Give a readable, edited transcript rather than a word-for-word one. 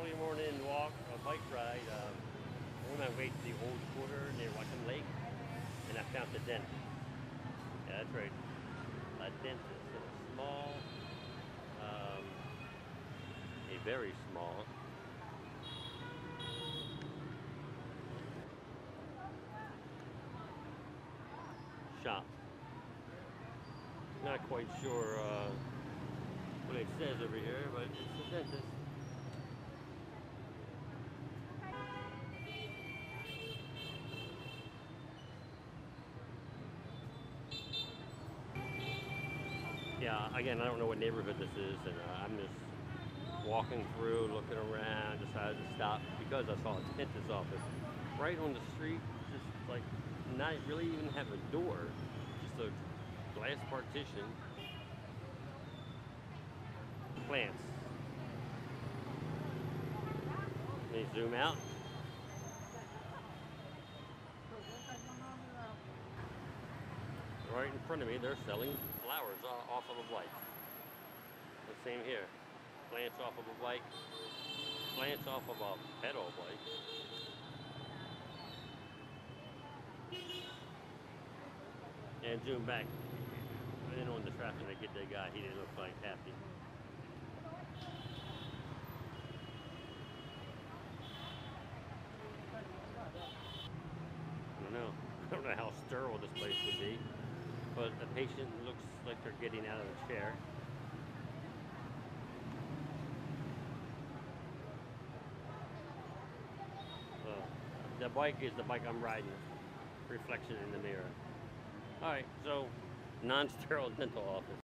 early morning walk, a bike ride. On my way to the old quarter near Wickham Lake, and I found the dentist. Yeah, that's right. A dentist in a small, a very small shop. Not quite sure what it says over here, but it's a dentist. Yeah, again, I don't know what neighborhood this is, and I'm just walking through, looking around, decided to stop because I saw a dentist's office right on the street, just like not really even have a door, just a glass partition. Plants. Let me zoom out. Right in front of me, they're selling flowers off of a bike. The same here. Plants off of a bike. Plants off of a pedal bike. And zoom back in on the traffic to get that guy. He didn't look like happy. I don't know. I don't know how sterile this place would be. But the patient looks like they're getting out of the chair. The bike is the bike I'm riding. Reflection in the mirror. Alright, so non-sterile dental office.